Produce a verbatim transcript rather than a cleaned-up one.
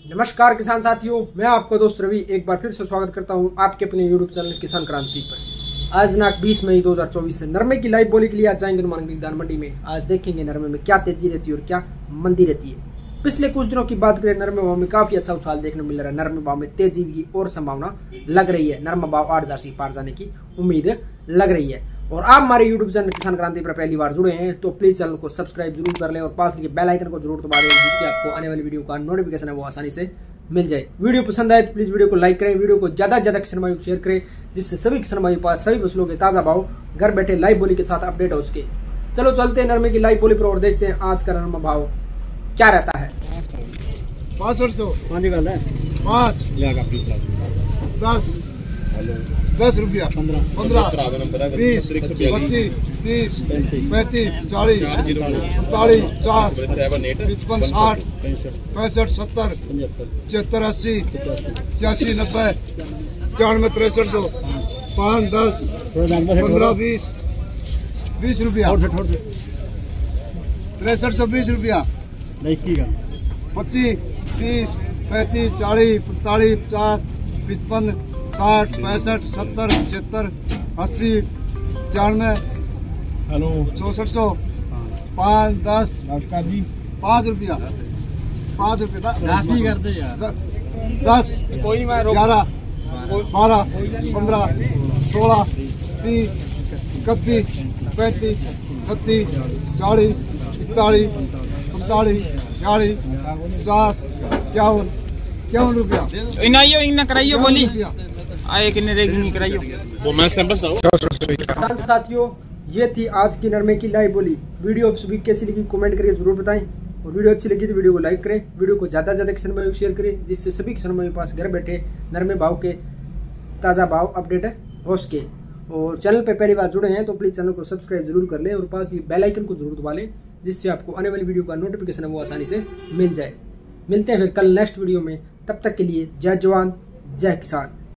नमस्कार किसान साथियों, मैं आपका दोस्त रवि एक बार फिर से स्वागत करता हूं आपके अपने यूट्यूब चैनल किसान क्रांति पर। आज दिनांक बीस मई दो हजार चौबीस से नरमे की लाइव बोली के लिए आज जाएंगे नुमानगढ़ धान मंडी में। आज देखेंगे नरमे में क्या तेजी रहती है और क्या मंदी रहती है। पिछले कुछ दिनों की बात करें, नरमे भाव में काफी अच्छा उछाल देखने मिल रहा है। नरमे भाव में तेजी की और संभावना लग रही है। नरमा भाव आठ हजार से पार जाने की उम्मीद लग रही है। और आप हमारे यूट्यूब चैनल किसान क्रांति पर पहली बार जुड़े हैं तो प्लीज चैनल को सब्सक्राइब जरूर कर लें और पास के बेल आइकन को जरूर दबा दें, जिससे आपको आने वाली वीडियो का नोटिफिकेशन है वो आसानी से मिल जाए। वीडियो पसंद आए तो प्लीज वीडियो को लाइक करें, वीडियो को ज्यादा से ज्यादा किसान भाइयों को शेयर करें, जिससे सभी किसान भाइयों के पास सभी फसलों के ताजा भाव घर बैठे लाइव बोली के साथ अपडेट हो सके। चलो चलते हैं नरमे की लाइव बोली पर और देखते हैं आज का नरमा भाव क्या रहता है। पाँच सौ पाँच दस दस रुपया पंद्रह बीस पच्चीस तीस पैंतीस चालीस पैंतालीस चार पचपन साठ पैंसठ सत्तर पचहत्तर अस्सी छियासी नब्बे चौरानवे तिरसठ सौ पाँच दस पंद्रह बीस बीस रुपया तिरसठ सौ बीस रुपया पच्चीस तीस पैंतीस चालीस पैंतालीस पचास पचपन साठ पैंसठ सत्तर पचहत्तर अस्सी छियानवे हेलो चौसठ सौ पाँच दस पाँच रुपया पाँच रुपया दस ग्यारह बारह पंद्रह सोलह तीस इकतीस पैंतीस छत्तीस चालीस इकतालीस पैंतालीस छियालीस पचास इक्यावन इक्यावन रुपया इनाइयो इना कराइयो बोली आए किन्ने रेगिंग कराइयो वो मैं सैंपल किसान साथियों, ये थी आज की नरमे की लाइव बोली। वीडियो सभी कैसी लगी कमेंट करके जरूर बताएं और वीडियो अच्छी लगी तो वीडियो को लाइक करें, वीडियो को ज्यादा से ज्यादा किसान भाइयों को शेयर करें, जिससे सभी किसान भाइयों के पास घर बैठे नरमे भाव के ताजा भाव अपडेट हो सके। और चैनल पे पहली बार जुड़े हैं तो प्लीज चैनल को सब्सक्राइब जरूर कर लें और पास की बेल आइकन को जरूर दबा लें, जिससे आपको आने वाली वीडियो का नोटिफिकेशन है वो आसानी से मिल जाए। मिलते हैं फिर कल नेक्स्ट वीडियो में, तब तक के लिए जय जवान जय किसान।